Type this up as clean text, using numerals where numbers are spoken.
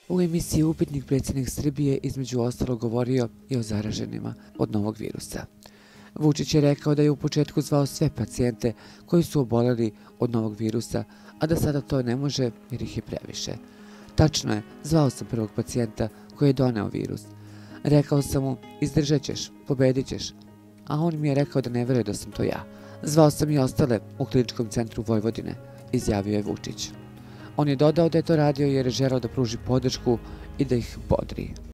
U emisiji Upitnik predsjednik Srbije između ostalog govorio i o zaraženima od novog virusa. Vučić je rekao da je u početku zvao sve pacijente koji su oboleli od novog virusa, a da sada to ne može jer ih je previše. Tačno je, zvao sam prvog pacijenta koji je doneo virus. Rekao sam mu, izdržat ćeš, pobedit ćeš, a on mi je rekao da ne veruje da sam to ja. Zvao sam i ostale u Kliničkom centru Vojvodine, izjavio je Vučić. On je dodao da je to radio jer je želeo da pruži podršku i da ih bodri.